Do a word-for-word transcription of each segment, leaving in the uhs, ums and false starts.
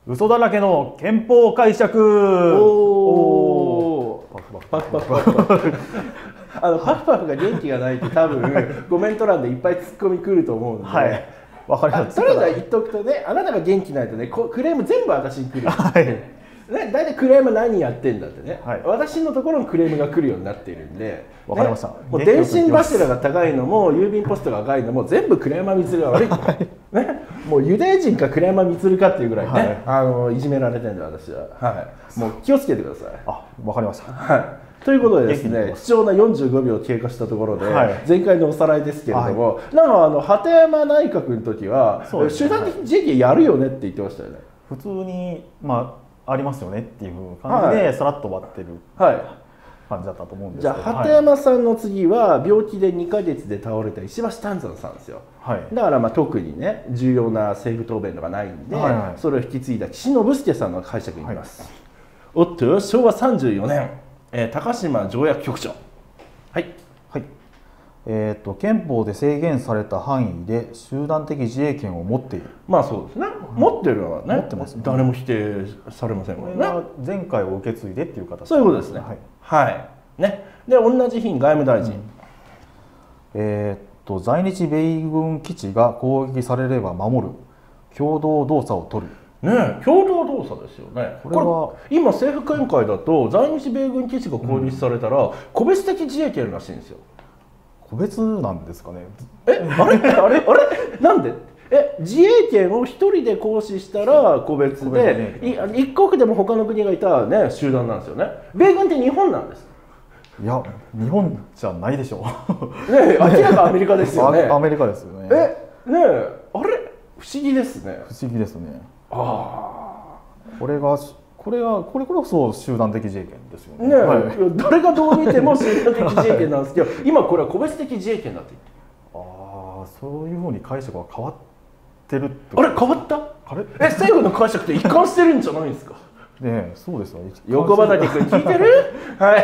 嘘だらけの憲法解釈。 おお。パフパフパフパフ。あのパフパフが元気がないって多分コメント欄でいっぱいツッコミ来ると思うんで。 はい。わかります。 それじゃ言っとくとね、あなたが元気ないとね、クレーム全部私に来る。はい。ね、大体クレーム何やってんだってね、はい、私のところにクレームが来るようになっているんで、 わかりました。 ね、もう電信柱が高いのも郵便ポストが高いのも全部栗山充が悪い、はいね、もうユダヤ人か栗山充かっていうぐらいね、はい、あのいじめられてるんで私は、はい、もう気をつけてください。 あ、わかりました。 はい、ということでですね、貴重なよんじゅうごびょう経過したところで、はい、前回のおさらいですけれども、はい、なんかあの鳩山内閣の時は、ね、集団的自衛権やるよねって言ってましたよね。 普通にまあありますよねっていう感じでさらっと終わってる感じだったと思うんですけど、 じゃあ鳩山さんの次は病気でにかげつで倒れた石橋丹山さんですよ、はい、だからまあ特にね重要な政府答弁とかないんで、はいはい、それを引き継いだ岸信介さんの解釈にいきます、はい、おっとしょうわさんじゅうよねん、えー、高島条約局長。はい、 はい、えー、と憲法で制限された範囲で集団的自衛権を持っている。 まあそうですね、持ってるのはね、持ってますね、誰も否定されませんもんね。 前回を受け継いでっていう形。 そういうことですね。はい、はい、ね。で同じ日に外務大臣、うん、 えっと在日米軍基地が攻撃されれば守る共同動作を取る。 ね、共同動作ですよね。これはこれ今政府見解だと在日米軍基地が攻撃されたら、うん、個別的自衛権らしいんですよ。 個別なんですかね。 え、あれあれあれなんで？え、自衛権を一人で行使したら個別で、一国でも他の国がいたらね集団なんですよね。米軍って日本なんです。 いや、日本じゃないでしょう。 ね、明らかアメリカですよね。 アメリカですよね。 え、ねえ、あれ不思議ですね。 不思議ですね。 ああ、これがこれはこれこそ集団的自衛権ですよね。 ね、はい、誰がどう見ても集団的自衛権なんですけど、今これは個別的自衛権だって言ってる。 ああ、そういうふうに解釈が変わってるってあれ変わった？あれ？え、政府の解釈って一貫してるんじゃないんですか？ ね、そうですよ。 横畑君聞いてる？はい。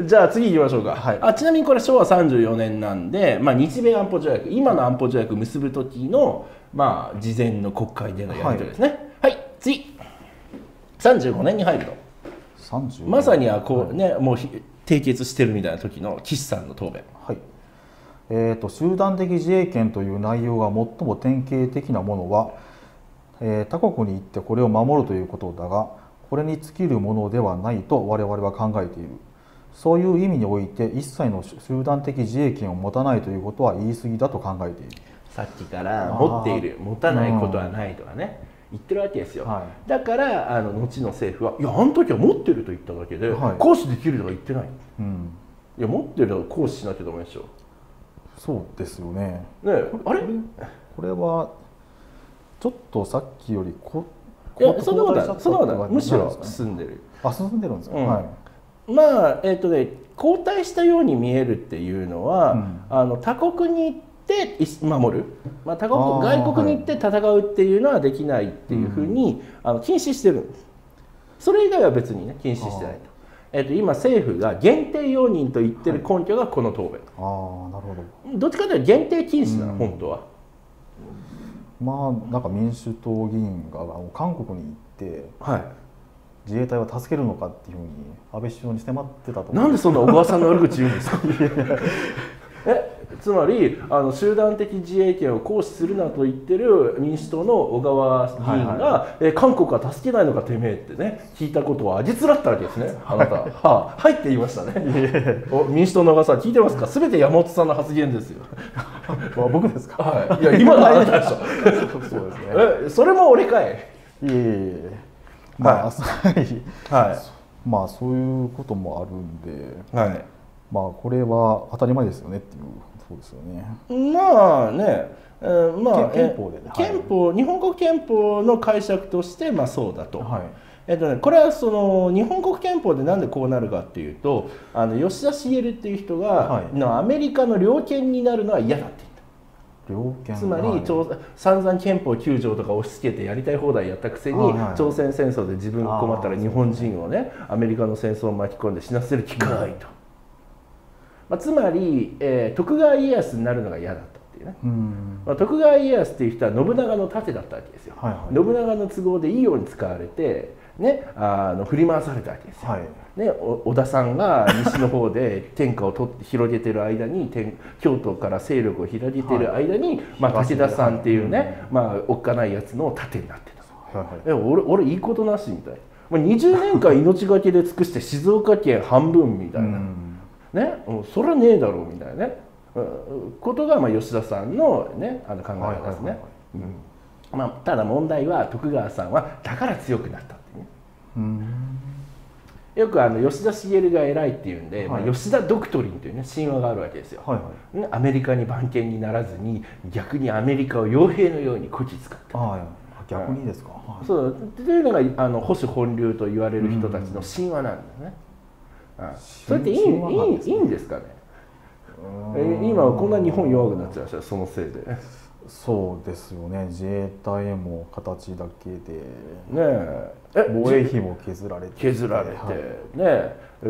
じゃあ次行きましょうか。はい、あ、ちなみにこれしょうわさんじゅうよねんなんで、まあ日米安保条約、今の安保条約結ぶ時のまあ事前の国会でのやり取りですね。はい。はい、次。さんじゅうごねんに入るの。 さんじゅうまさにはこうね、はい、もう締結してるみたいな時の岸さんの答弁。 はい。えーと、集団的自衛権という内容が最も典型的なものは、えー、他国に行ってこれを守るということだが、これに尽きるものではないと我々は考えている。そういう意味において一切の集団的自衛権を持たないということは言い過ぎだと考えている。 さっきから持っている、持たないことはないとかね、言ってるわけですよ。はい、だからあの後の政府は、いやあの時は持ってると言っただけで、はい、行使できるとか言ってない。うん、いや持ってるのは行使しなきゃダメでしょ。 そうですよね。 ねえ、あれ？ これはちょっとさっきよりこいやそんなことない、そんなことない、むしろ進んでる。 あ、進んでるんですか。うん、 はい、まあえっ、ー、とね、後退したように見えるっていうのは、うん、あの他国に行って守る、まあ、他国外国に行って戦うっていうのはできないっていうふうに、うん、あの禁止してるんです。それ以外は別にね禁止してないと。えー、と今政府が限定容認と言ってる根拠がこの答弁。はい、 ああ、なるほど。 どっちかというと限定禁止なの、うん、本当は。 まあなんか民主党議員が韓国に行って、はい、自衛隊を助けるのかっていうふうに安倍首相に迫ってたと。 なんでそんな小川さんの悪口言うんですか？え、つまりあの集団的自衛権を行使するなと言ってる民主党の小川議員が、はいはい、え韓国は助けないのかてめえってね聞いたことをあじつらったわけですね、あなた。はあ、はいって言いましたね。お民主党の小川さん聞いてますか？すべて山本さんの発言ですよ。 僕ですか？ はい。いや今のあなたでしょ。 そうですね。 え、それも俺かい。 いえいえ。まあ、はい、はい、まあそういうこともあるんで、はい、まあこれは当たり前ですよねっていうそうですよね。 まあね、えー、まあ憲法で、ね、 憲法、はい、日本国憲法の解釈としてまあそうだと。はい、えっとね、これはその日本国憲法でなんでこうなるかっていうと、あの吉田茂っていう人が、はい、のアメリカの領権になるのは嫌だって。つまり、はい、散々憲法きゅうじょうとか押し付けてやりたい放題やったくせに、はい、朝鮮戦争で自分が困ったら日本人をねアメリカの戦争を巻き込んで死なせる機会と、まあ、つまり、えー、徳川家康になるのが嫌だったってっていうね、まあ、徳川家康っていう人は信長の盾だったわけですよ、はいはい、信長の都合でいいように使われて、ね、あの振り回されたわけですよ、はいね、織田さんが西の方で天下を取って広げてる間に京都から勢力を広げてる間に、はいまあ、武田さんっていうね、はいまあ、おっかないやつの盾になってた、はいはい、え 俺, 俺いいことなしみたいな、まあ、にじゅうねんかん命がけで尽くして静岡県半分みたいな、ね、そりゃねえだろうみたいなねことがまあ吉田さんの、ね、あの考えですね。ただ問題は徳川さんはだから強くなったっていうね。うんよくあの吉田茂が偉いっていうんで、はいまあ、吉田ドクトリンというね神話があるわけですよ、はいはい、アメリカに番犬にならずに逆にアメリカを傭兵のようにこき使った。ああ逆にですか、 はい、そうというのがあの保守本流と言われる人たちの神話なんですね、うん、それっていい、いい、いいんですかね。え今はこんな日本弱くなっちゃいましたそのせいで。 そうですよね、自衛隊も形だけで、ね、え防衛費も削られて削られて、はい、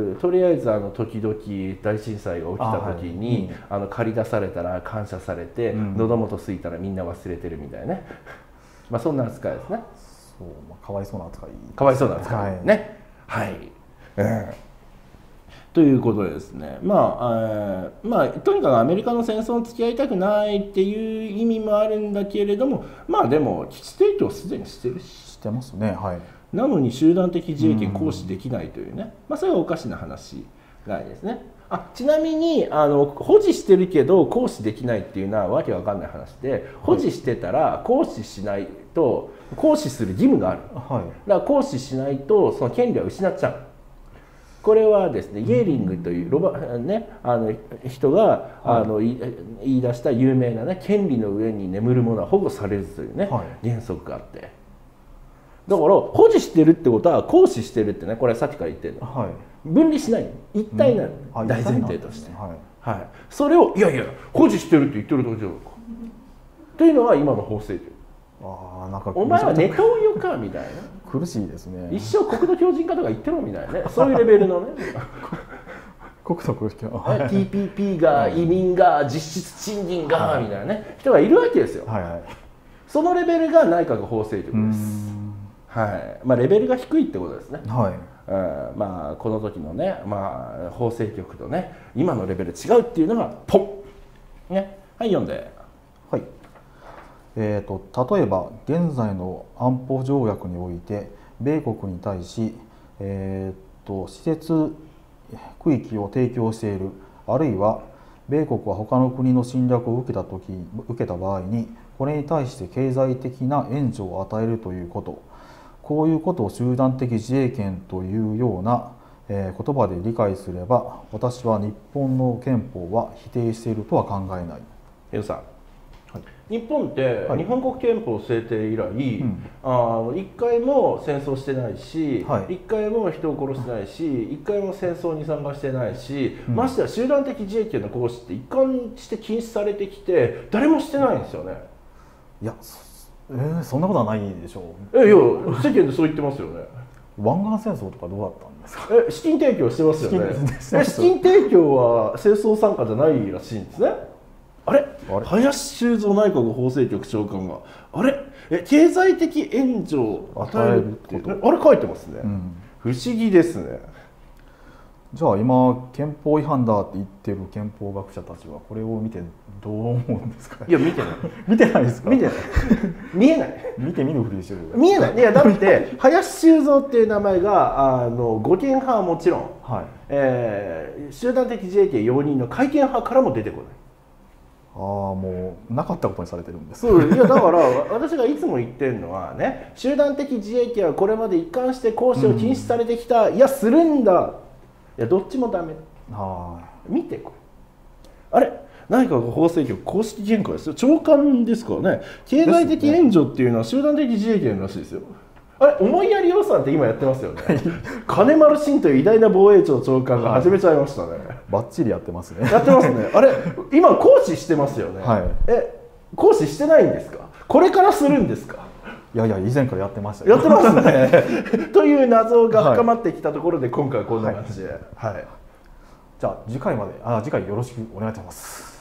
ね、とりあえずあの時々大震災が起きた時にあ、はい、あの借り出されたら感謝されて、うん、喉元すいたらみんな忘れてるみたいなねまあそんな扱いですね。 そう、まあ、かわいそうな扱い、 かわいそうな扱いね、はい、はいうんということでですね、まあ、えー、まあとにかくアメリカの戦争に付き合いたくないっていう意味もあるんだけれども、まあでも基地提供すでにしてるし、 してますね、はい、 なのに集団的自衛権行使できないというね、まあそれはおかしな話ないですね。あちなみにあの保持してるけど行使できないっていうのはわけわかんない話で、保持してたら行使しないと行使する義務がある、はい、だから行使しないとその権利は失っちゃう。これはですね、イェーリングというロバ、ね、あの人が、はい、あの言い出した有名な、ね、権利の上に眠るものは保護されずというね、はい、原則があって、だから保持してるってことは行使してるってね、これはさっきから言ってるの、はい、分離しない一体なの、うん、大前提として、ねはいはい、それをいやいや保持してるって言ってるだけじゃないかというのが今の法制度。あなんかお前はネトウヨかみたいな、 苦しいですね。 一生国土強靭化とか言ってろみたいなね、そういうレベルのね国土強靭化 ティーピーピー が移民が実質賃金が、はい、みたいなね人がいるわけですよ、はいはい、そのレベルが内閣法制局です、はいまあ、レベルが低いってことですね、はいうんまあ、この時のね、まあ、法制局とね今のレベル違うっていうのがポン、ね、はい読んではいえー、と例えば現在の安保条約において米国に対し、えー、と施設区域を提供している、あるいは米国は他の国の侵略を受けた時受けた場合にこれに対して経済的な援助を与えるということ、こういうことを集団的自衛権というような、えー、言葉で理解すれば私は日本の憲法は否定しているとは考えない。 エウさん日本って日本国憲法制定以来、はい、あのいっかいも戦争してないし、はい、いっかいも人を殺してないし、いっかいも戦争に参加してないし、うん、ましてや集団的自衛権の行使って一貫して禁止されてきて誰もしてないんですよね。 いや、えー、そんなことはないでしょう。えいや世間でそう言ってますよね。 湾岸戦争とかどうだったんですか。 え資金提供してますよね。資金、資金提供は戦争参加じゃないらしいんですね。あれ林修三内閣法制局長官があれえ経済的援助を与えるってあれ書いてますね、うん、不思議ですね。 じゃあ今憲法違反だって言ってる憲法学者たちはこれを見てどう思うんですか。 いや見てない見てないですか。 見てない見えない見て見ぬふりしてる。 見えない。いやだって林修三っていう名前があの護憲派はもちろん、はいえー、集団的自衛権容認の改憲派からも出てこない。 ああもうなかったことにされてるんです。 そういやだから私がいつも言ってるのはね、集団的自衛権はこれまで一貫して行使を禁止されてきた、うん、いやするんだ、いやどっちもダメ。は見てこれあれ内閣法制局公式原稿ですよ。長官ですからね。経済的援助っていうのは集団的自衛権らしいですよ。あれ思いやり予算って今やってますよね。金丸信という偉大な防衛庁長官が始めちゃいましたね。 バッチリやってますね。 やってますね。あれ今行使してますよね。はい、え行使してないんですか。これからするんですか。 いやいや以前からやってましたよ。 やってますね。という謎が深まってきたところで今回はこんな感じで、はいはい、 じゃあ次回まであ次回よろしくお願いします。